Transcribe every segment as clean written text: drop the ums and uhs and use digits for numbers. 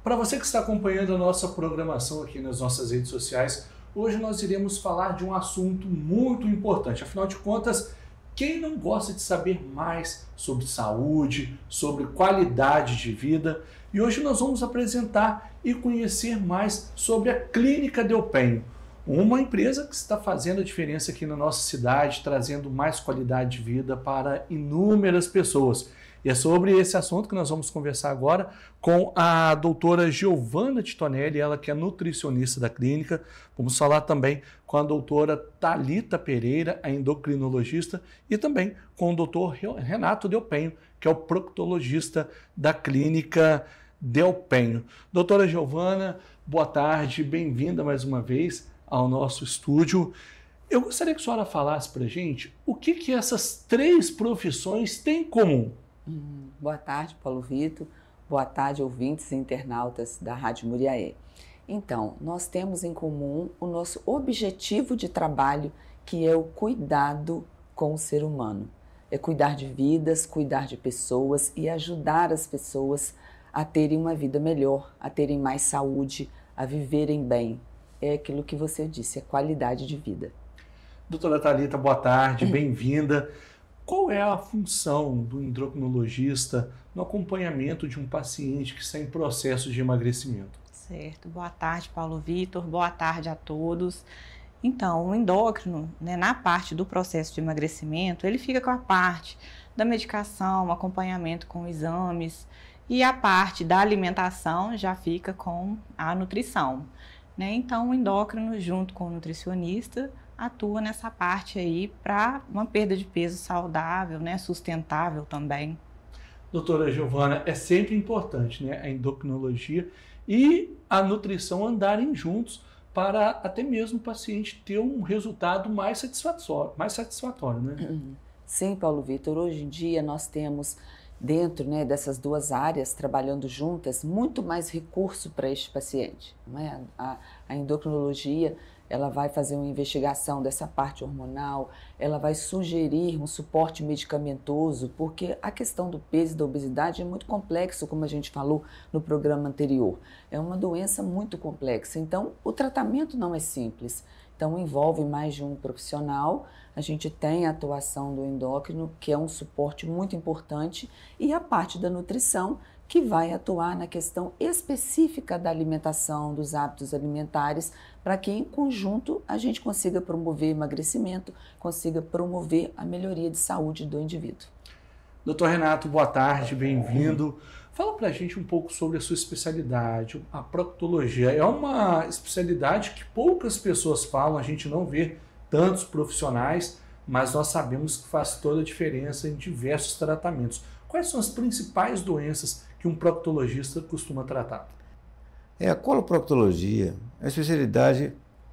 Para você que está acompanhando a nossa programação aqui nas nossas redes sociais, hoje nós iremos falar de um assunto muito importante. Afinal de contas, quem não gosta de saber mais sobre saúde, sobre qualidade de vida? E hoje nós vamos apresentar e conhecer mais sobre a Clínica Delpenho, uma empresa que está fazendo a diferença aqui na nossa cidade, trazendo mais qualidade de vida para inúmeras pessoas. E é sobre esse assunto que nós vamos conversar agora com a doutora Giovana Titonelli, ela que é nutricionista da clínica. Vamos falar também com a doutora Thalita Pereira, a endocrinologista, e também com o doutor Renato Delpenho, que é o proctologista da clínica Delpenho. Doutora Giovana, boa tarde, bem-vinda mais uma vez ao nosso estúdio. Eu gostaria que a senhora falasse para a gente o que essas três profissões têm em comum. Boa tarde, Paulo Vitor. Boa tarde, ouvintes e internautas da Rádio Muriaé. Então, nós temos em comum o nosso objetivo de trabalho, que é o cuidado com o ser humano. É cuidar de vidas, cuidar de pessoas e ajudar as pessoas a terem uma vida melhor, a terem mais saúde, a viverem bem. É aquilo que você disse, é qualidade de vida. Doutora Thalita, boa tarde, bem-vinda. Qual é a função do endocrinologista no acompanhamento de um paciente que está em processo de emagrecimento? Certo. Boa tarde, Paulo Vitor. Boa tarde a todos. Então, o endócrino, na parte do processo de emagrecimento, ele fica com a parte da medicação, acompanhamento com exames, e a parte da alimentação já fica com a nutrição. Então, o endócrino, junto com o nutricionista, atua nessa parte aí para uma perda de peso saudável, sustentável também. Doutora Giovana, é sempre importante, a endocrinologia e a nutrição andarem juntos para até mesmo o paciente ter um resultado mais satisfatório, né? Sim, Paulo Vitor, hoje em dia nós temos dentro dessas duas áreas, trabalhando juntas, muito mais recurso para este paciente. A endocrinologia, ela vai fazer uma investigação dessa parte hormonal, ela vai sugerir um suporte medicamentoso, porque a questão do peso e da obesidade é muito complexo, como a gente falou no programa anterior. É uma doença muito complexa, então o tratamento não é simples. Então envolve mais de um profissional, a gente tem a atuação do endócrino, que é um suporte muito importante, e a parte da nutrição, que vai atuar na questão específica da alimentação, dos hábitos alimentares, para que em conjunto a gente consiga promover emagrecimento, consiga promover a melhoria de saúde do indivíduo. Doutor Renato, boa tarde, bem-vindo. Fala pra gente um pouco sobre a sua especialidade, a proctologia. É uma especialidade que poucas pessoas falam, a gente não vê tantos profissionais, mas nós sabemos que faz toda a diferença em diversos tratamentos. Quais são as principais doenças que um proctologista costuma tratar? A coloproctologia é uma especialidade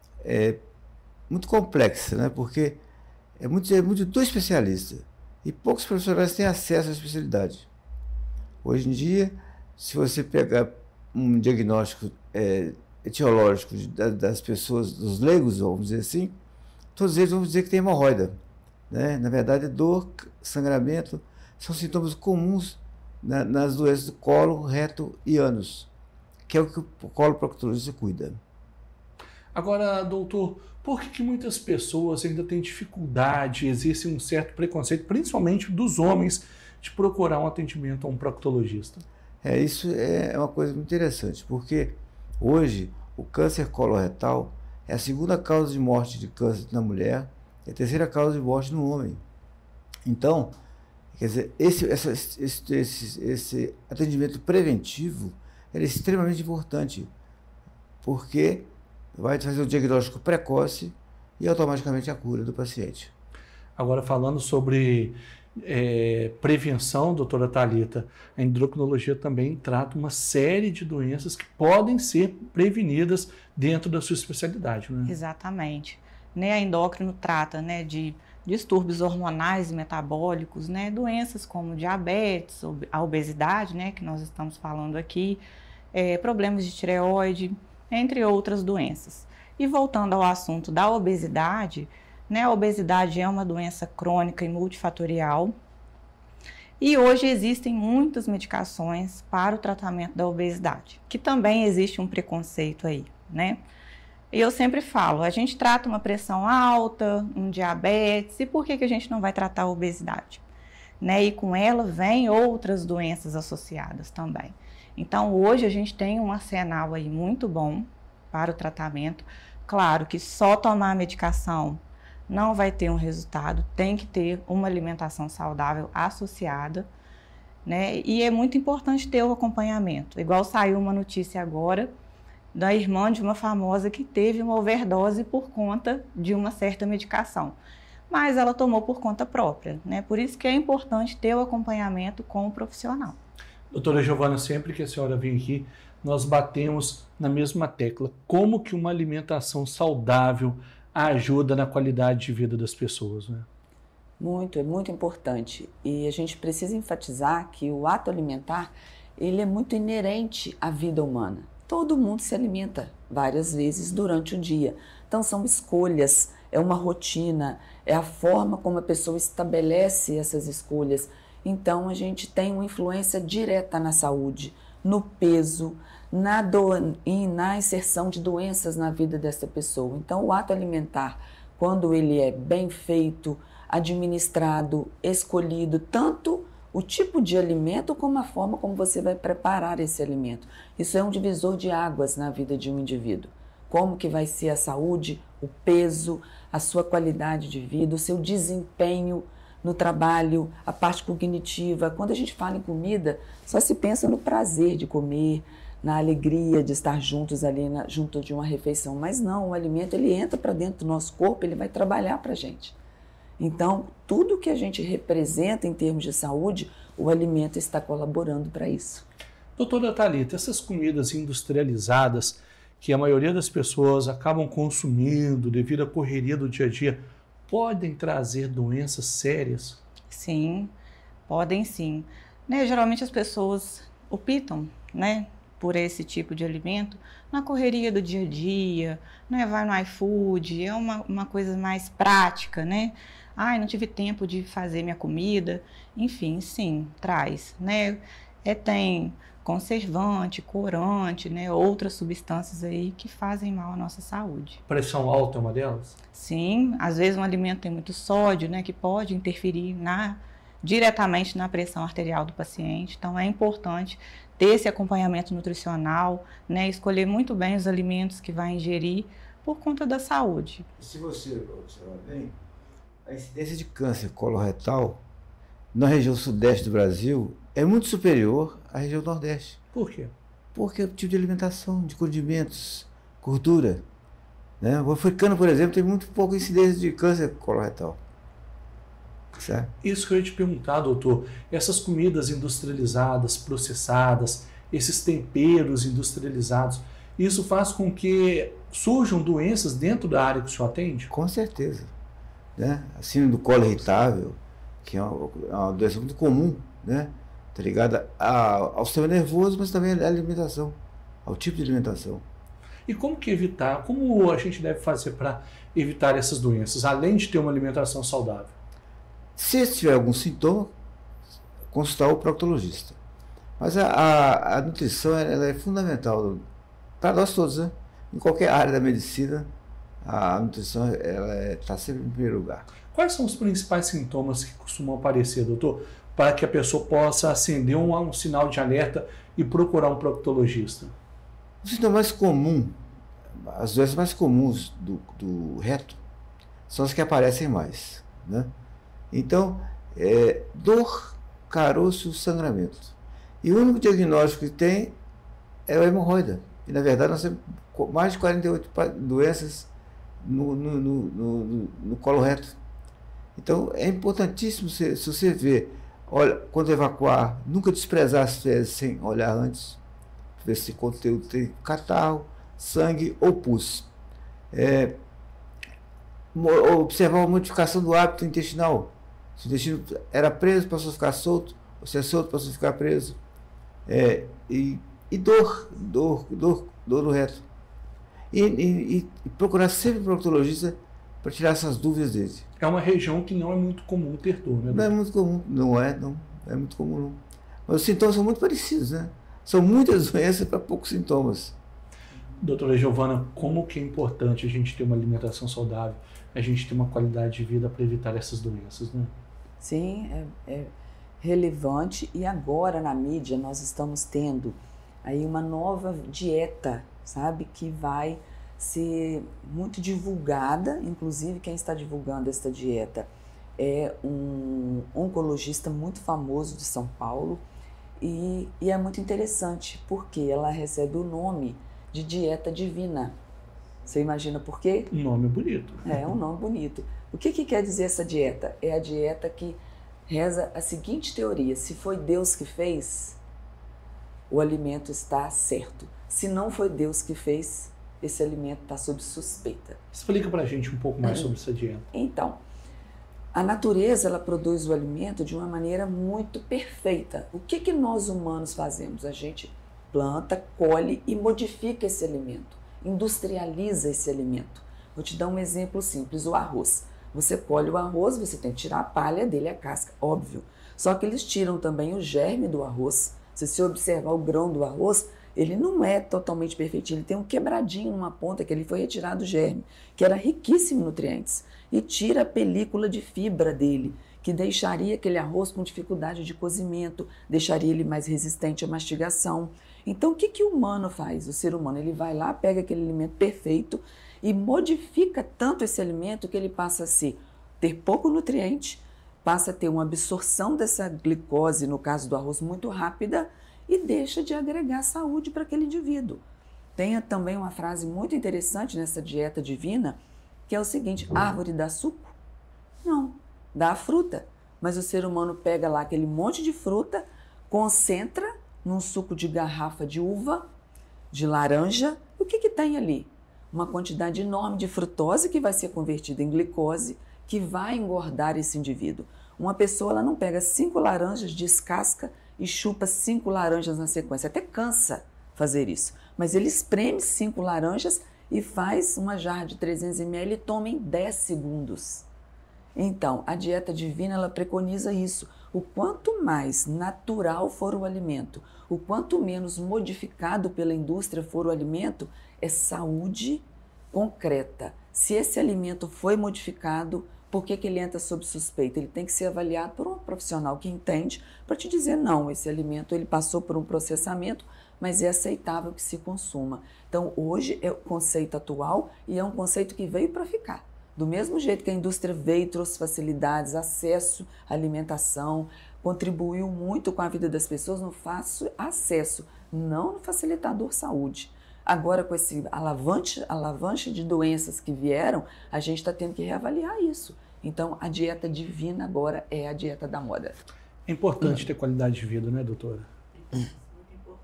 muito complexa, porque é muito do especialista e poucos profissionais têm acesso à especialidade. Hoje em dia, se você pegar um diagnóstico etiológico das pessoas, dos leigos, vamos dizer assim, todos eles vão dizer que tem hemorroida. Na verdade, dor, sangramento, são sintomas comuns nas doenças do colo, reto e ânus, que é o que o coloproctologista cuida. Agora, doutor, por que muitas pessoas ainda têm dificuldade, existe um certo preconceito, principalmente dos homens, de procurar um atendimento a um proctologista? Isso é uma coisa muito interessante, porque hoje o câncer coloretal é a segunda causa de morte de câncer na mulher e a terceira causa de morte no homem. Então, quer dizer, esse atendimento preventivo é extremamente importante, porque vai fazer o diagnóstico precoce e automaticamente a cura do paciente. Agora, falando sobre prevenção, doutora Thalita, a endocrinologia também trata uma série de doenças que podem ser prevenidas dentro da sua especialidade, né? Exatamente. A endócrino trata de distúrbios hormonais e metabólicos, doenças como diabetes, a obesidade, que nós estamos falando aqui, problemas de tireoide, entre outras doenças. E voltando ao assunto da obesidade, a obesidade é uma doença crônica e multifatorial. E hoje existem muitas medicações para o tratamento da obesidade, que também existe um preconceito aí, né? E eu sempre falo, a gente trata uma pressão alta, um diabetes, e por que a gente não vai tratar a obesidade? Né? E com ela vem outras doenças associadas também. Então, hoje a gente tem um arsenal aí muito bom para o tratamento. Claro que só tomar a medicação não vai ter um resultado, tem que ter uma alimentação saudável associada, né? E é muito importante ter o acompanhamento. Igual saiu uma notícia agora da irmã de uma famosa que teve uma overdose por conta de uma certa medicação. Mas ela tomou por conta própria, né? Por isso que é importante ter o acompanhamento com o profissional. Doutora Giovana, sempre que a senhora vem aqui, nós batemos na mesma tecla. Como que uma alimentação saudável ajuda na qualidade de vida das pessoas, né? É muito importante. E a gente precisa enfatizar que o ato alimentar, ele é muito inerente à vida humana. Todo mundo se alimenta várias vezes durante o dia. Então são escolhas, é uma rotina, é a forma como a pessoa estabelece essas escolhas. Então a gente tem uma influência direta na saúde, no peso, na inserção de doenças na vida dessa pessoa. Então o ato alimentar, quando ele é bem feito, administrado, escolhido, tanto o tipo de alimento como a forma como você vai preparar esse alimento. Isso é um divisor de águas na vida de um indivíduo. Como que vai ser a saúde, o peso, a sua qualidade de vida, o seu desempenho no trabalho, a parte cognitiva. Quando a gente fala em comida, só se pensa no prazer de comer, na alegria de estar juntos ali junto de uma refeição. Mas não, o alimento ele entra para dentro do nosso corpo, ele vai trabalhar para a gente. Então, tudo que a gente representa em termos de saúde, o alimento está colaborando para isso. Doutora Thalita, essas comidas industrializadas que a maioria das pessoas acabam consumindo devido à correria do dia a dia, podem trazer doenças sérias? Sim, podem sim. Né, geralmente as pessoas optam, né, por esse tipo de alimento na correria do dia a dia, né, vai no iFood, é uma coisa mais prática, né? Ai, não tive tempo de fazer minha comida. Enfim, sim, traz, né? Tem conservante, corante, né? Outras substâncias aí que fazem mal à nossa saúde. Pressão alta é uma delas? Sim, às vezes um alimento tem muito sódio, né? Que pode interferir diretamente na pressão arterial do paciente. Então, é importante ter esse acompanhamento nutricional, né? Escolher muito bem os alimentos que vai ingerir por conta da saúde. Se você observar bem, a incidência de câncer coloretal na região sudeste do Brasil é muito superior à região nordeste. Por quê? Porque é o tipo de alimentação, de condimentos, gordura. Né? O africano, por exemplo, tem muito pouca incidência de câncer coloretal. Certo? Isso que eu ia te perguntar, doutor. Essas comidas industrializadas, processadas, esses temperos industrializados, isso faz com que surjam doenças dentro da área que o senhor atende? Com certeza. Né? A síndrome do colo irritável, que é uma doença muito comum, né? Tá ligada ao sistema nervoso, mas também à alimentação, ao tipo de alimentação. E como que evitar? Como a gente deve fazer para evitar essas doenças, além de ter uma alimentação saudável? Se tiver algum sintoma, consultar o proctologista. Mas a nutrição ela é fundamental para nós todos, né? Em qualquer área da medicina, a nutrição está sempre em primeiro lugar. Quais são os principais sintomas que costumam aparecer, doutor, para que a pessoa possa acender um sinal de alerta e procurar um proctologista? O sintoma mais comum, as doenças mais comuns do reto, são as que aparecem mais, né? Então, dor, caroço, sangramento. E o único diagnóstico que tem é a hemorroida. E, na verdade, nós temos mais de 48 doenças no colo reto. Então, é importantíssimo, se você vê, olha, quando evacuar, nunca desprezar as fezes sem olhar antes, ver se o conteúdo tem catarro, sangue ou pus. Observar a modificação do hábito intestinal. Se o intestino era preso, passou a ficar solto, ou se é solto, passou a ficar preso. E dor no reto. E procurar sempre um proctologista para tirar essas dúvidas dele. É uma região que não é muito comum ter dor, né? Não é muito comum, não. é muito comum não. Mas os sintomas são muito parecidos, né? São muitas doenças para poucos sintomas. Doutora Giovana, como que é importante a gente ter uma alimentação saudável, a gente ter uma qualidade de vida para evitar essas doenças, né? Sim, é relevante, e agora na mídia nós estamos tendo aí uma nova dieta, sabe, que vai ser muito divulgada. Inclusive quem está divulgando esta dieta é um oncologista muito famoso de São Paulo, e é muito interessante porque ela recebe o nome de dieta divina. Você imagina por quê? Um nome bonito. É um nome bonito. O que quer dizer essa dieta? É a dieta que reza a seguinte teoria: se foi Deus que fez, o alimento está certo. Se não foi Deus que fez, esse alimento está sob suspeita. Explica pra gente um pouco mais sobre essa dieta. Então, a natureza, ela produz o alimento de uma maneira muito perfeita. O que nós humanos fazemos? A gente planta, colhe e modifica esse alimento, industrializa esse alimento. Vou te dar um exemplo simples: o arroz. Você colhe o arroz, você tem que tirar a palha dele, a casca, óbvio. Só que eles tiram também o germe do arroz. Se você observar o grão do arroz, ele não é totalmente perfeitinho, ele tem um quebradinho numa ponta que ele foi retirado o germe, que era riquíssimo em nutrientes, e tira a película de fibra dele, que deixaria aquele arroz com dificuldade de cozimento, deixaria ele mais resistente à mastigação. Então, o que o humano faz? O ser humano, ele vai lá, pega aquele alimento perfeito e modifica tanto esse alimento que ele passa a ter pouco nutriente, passa a ter uma absorção dessa glicose, no caso do arroz, muito rápida, e deixa de agregar saúde para aquele indivíduo. Tem também uma frase muito interessante nessa dieta divina, que é o seguinte: árvore dá suco? Não, dá a fruta. Mas o ser humano pega lá aquele monte de fruta, concentra num suco de garrafa de uva, de laranja. O que tem ali? Uma quantidade enorme de frutose que vai ser convertida em glicose, que vai engordar esse indivíduo. Uma pessoa, ela não pega 5 laranjas, descasca e chupa 5 laranjas na sequência. Até cansa fazer isso. Mas ele espreme 5 laranjas e faz uma jarra de 300 ml e toma em 10 segundos. Então, a dieta divina, ela preconiza isso. O quanto mais natural for o alimento, o quanto menos modificado pela indústria for o alimento, é saúde concreta. Se esse alimento foi modificado, por que ele entra sob suspeita? Ele tem que ser avaliado por um profissional que entende para te dizer: não, esse alimento ele passou por um processamento, mas é aceitável que se consuma. Então, hoje é o conceito atual e é um conceito que veio para ficar. Do mesmo jeito que a indústria veio e trouxe facilidades, acesso à alimentação, contribuiu muito com a vida das pessoas no fácil acesso, não no facilitador saúde. Agora, com esse alavanche de doenças que vieram, a gente está tendo que reavaliar isso. Então, a dieta divina agora é a dieta da moda. É importante ter qualidade de vida, né, doutora? Muito importante.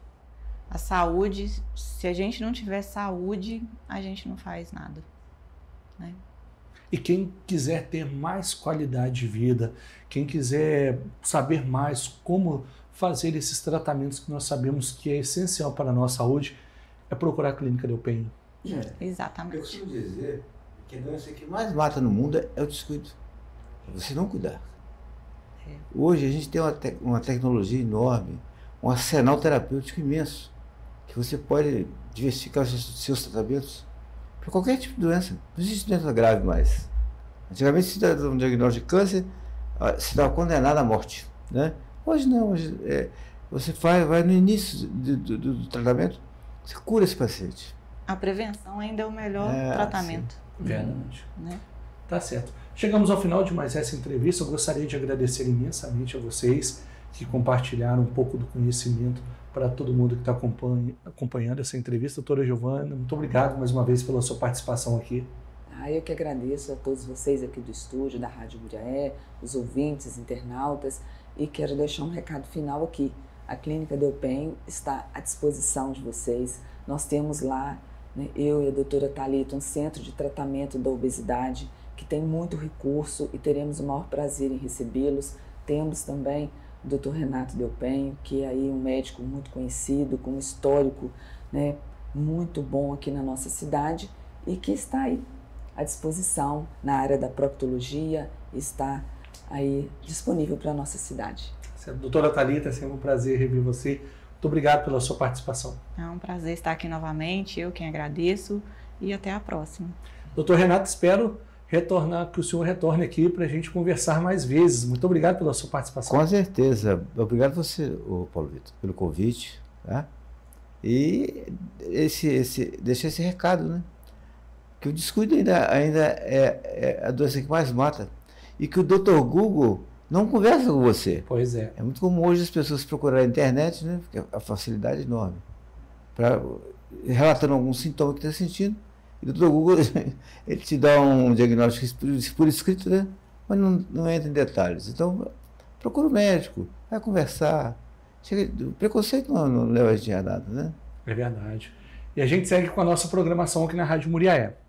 A saúde, se a gente não tiver saúde, a gente não faz nada, né? E quem quiser ter mais qualidade de vida, quem quiser saber mais como fazer esses tratamentos que nós sabemos que é essencial para a nossa saúde, é procurar a Clínica Delpenho. Exatamente. Eu costumo dizer que a doença que mais mata no mundo é o descuido. É você não cuidar. Hoje a gente tem uma tecnologia enorme, um arsenal terapêutico imenso, que você pode diversificar os seus tratamentos para qualquer tipo de doença. Não existe doença grave mais. Antigamente, se dava um diagnóstico de câncer, se estava condenado à morte, né? Hoje não. Hoje, você vai no início do tratamento, você cura esse paciente. A prevenção ainda é o melhor tratamento. Sim. Verdade. Né? Tá certo. Chegamos ao final de mais essa entrevista. Eu gostaria de agradecer imensamente a vocês que compartilharam um pouco do conhecimento para todo mundo que está acompanhando essa entrevista. Doutora Giovana, muito obrigado mais uma vez pela sua participação aqui. Eu que agradeço a todos vocês aqui do estúdio, da Rádio Guriaé, os ouvintes, internautas, e quero deixar um recado final aqui. A Clínica Delpenho está à disposição de vocês. Nós temos lá, né, eu e a doutora Thalita, um centro de tratamento da obesidade que tem muito recurso e teremos o maior prazer em recebê-los. Temos também o doutor Renato Delpenho, que é aí um médico muito conhecido, com um histórico, né, muito bom aqui na nossa cidade e que está aí à disposição na área da proctologia, está aí disponível para a nossa cidade. Doutora Thalita, é sempre um prazer rever você. Muito obrigado pela sua participação. É um prazer estar aqui novamente, eu quem agradeço e até a próxima. Doutor Renato, espero que o senhor retorne aqui para a gente conversar mais vezes. Muito obrigado pela sua participação. Com certeza. Obrigado você, Paulo Vitor, pelo convite. Tá? E deixar esse recado, né? Que o descuido ainda é a doença que mais mata. E que o Dr. Google não conversa com você. Pois é. É muito comum hoje as pessoas procurarem na internet, né? Porque a facilidade é enorme. Relatando algum sintoma que está sentindo. E o Dr. Google, ele te dá um diagnóstico por escrito, né? Mas não entra em detalhes. Então, procura o médico, vai conversar. O preconceito não leva a gente a nada, né? É verdade. E a gente segue com a nossa programação aqui na Rádio Muriaé.